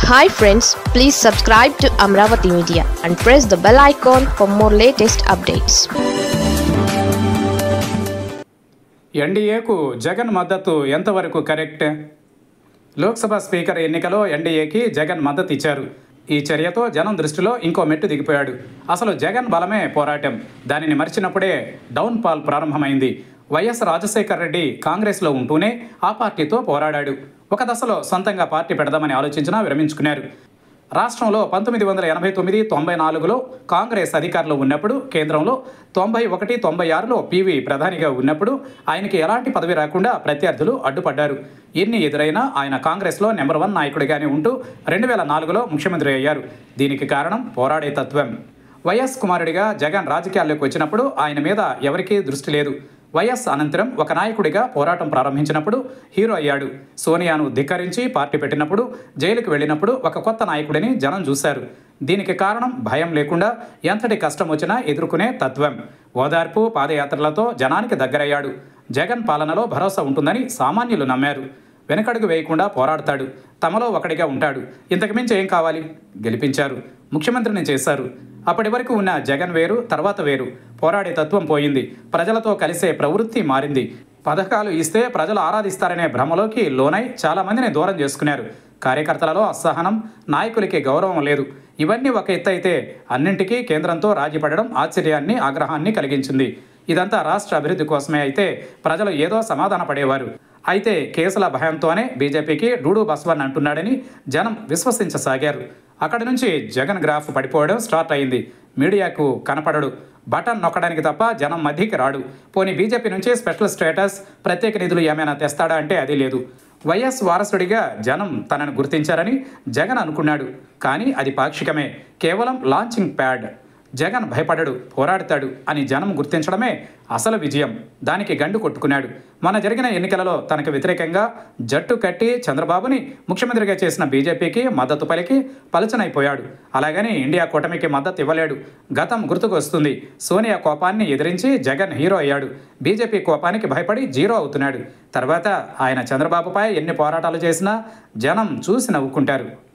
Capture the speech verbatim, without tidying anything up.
Hi friends, please subscribe to Amravati Media and press the bell icon for more latest updates. ఎన్డీఏకు Jagan మద్దతు ఎంతవరకు correct? Lok Sabha speaker ఎన్నికలో ఎన్డీఏకి జగన్ మద్దతు ఇచ్చారు. ఈ చర్యతో జనం దృష్టిలో ఇంకో మెట్టు దిగిపోయాడు. అసలు జగన్ బలమే పోరాటం. దానిని మరిచినప్పుడే డౌన్ ఫాల్ ప్రారంభమైంది. వైఎస్ రాజశేఖర రెడ్డి కాంగ్రెస్లో ఉంటూనే ఆ పార్టీతో పోరాడాడు. ఒక దశలో సొంతంగా పార్టీ పెడదామని ఆలోచించినా విరమించుకున్నారు. రాష్ట్రంలో పంతొమ్మిది వందల ఎనభై తొమ్మిది తొంభై నాలుగులో కాంగ్రెస్ అధికారంలో ఉన్నప్పుడు, కేంద్రంలో తొంభై ఒకటి తొంభై ఆరులో పీవీ ప్రధానిగా ఉన్నప్పుడు ఆయనకి ఎలాంటి పదవి రాకుండా ప్రత్యర్థులు అడ్డుపడ్డారు. ఎన్ని ఎదురైనా ఆయన కాంగ్రెస్లో నెంబర్ వన్ నాయకుడిగానే ఉంటూ రెండు వేల నాలుగులో ముఖ్యమంత్రి అయ్యారు. దీనికి కారణం పోరాడే తత్వం. వైఎస్ కుమారుడిగా జగన్ రాజకీయాల్లోకి వచ్చినప్పుడు ఆయన మీద ఎవరికీ దృష్టి లేదు. వైఎస్ అనంతరం ఒక నాయకుడిగా పోరాటం ప్రారంభించినప్పుడు హీరో అయ్యాడు. సోనియాను ధిక్కరించి పార్టీ పెట్టినప్పుడు, జైలుకు వెళ్ళినప్పుడు ఒక కొత్త నాయకుడిని జనం చూశారు. దీనికి కారణం భయం లేకుండా ఎంతటి కష్టం వచ్చినా ఎదుర్కొనే తత్వం. ఓదార్పు పాదయాత్రలతో జనానికి దగ్గరయ్యాడు. జగన్ పాలనలో భరోసా ఉంటుందని సామాన్యులు నమ్మారు. వెనకడుగు వేయకుండా పోరాడతాడు. తమలో ఒకడిగా ఉంటాడు. ఇంతకుమించి ఏం కావాలి? గెలిపించారు, ముఖ్యమంత్రిని చేశారు. అప్పటి వరకు ఉన్న జగన్ వేరు, తర్వాత వేరు. పోరాడే తత్వం పోయింది. ప్రజలతో కలిసే ప్రవృత్తి మారింది. పథకాలు ఇస్తే ప్రజలు ఆరాధిస్తారనే భ్రమలోకి లోనై చాలామందిని దూరం చేసుకున్నారు. కార్యకర్తలలో అసహనం, నాయకులకి గౌరవం లేదు. ఇవన్నీ ఒక ఎత్తు అయితే అన్నింటికీ కేంద్రంతో రాజీపడడం ఆశ్చర్యాన్ని, ఆగ్రహాన్ని కలిగించింది. ఇదంతా రాష్ట్ర అభివృద్ధి కోసమే అయితే ప్రజలు ఏదో సమాధాన పడేవారు. అయితే కేసుల భయంతోనే బీజేపీకి డూడు బస్వన్ అంటున్నాడని జనం విశ్వసించసాగారు. అక్కడి నుంచి జగన్ గ్రాఫ్ పడిపోవడం స్టార్ట్ అయింది. మీడియాకు కనపడడు. బటన్ నొక్కడానికి తప్ప జనం మధ్యకి రాడు. పోనీ బీజేపీ నుంచి స్పెషల్ స్టేటస్, ప్రత్యేక నిధులు ఏమైనా తెస్తాడా అంటే అది లేదు. వైఎస్ వారసుడిగా జనం తనను గుర్తించారని జగన్ అనుకున్నాడు. కానీ అది పాక్షికమే, కేవలం లాంచింగ్ ప్యాడ్. జగన్ భయపడడు, పోరాడతాడు అని జనం గుర్తించడమే అసలు విజయం. దానికి గండు కొట్టుకున్నాడు. మన జరిగిన ఎన్నికలలో తనకు వ్యతిరేకంగా జట్టు కట్టి చంద్రబాబుని ముఖ్యమంత్రిగా చేసిన బీజేపీకి మద్దతు పలికి పలుచనైపోయాడు. అలాగని ఇండియా కూటమికి మద్దతు ఇవ్వలేడు. గతం గుర్తుకు వస్తుంది. సోనియా కోపాన్ని ఎదిరించి జగన్ హీరో అయ్యాడు. బీజేపీ కోపానికి భయపడి జీరో అవుతున్నాడు. తర్వాత ఆయన చంద్రబాబుపై ఎన్ని పోరాటాలు చేసినా జనం చూసి నవ్వుకుంటారు.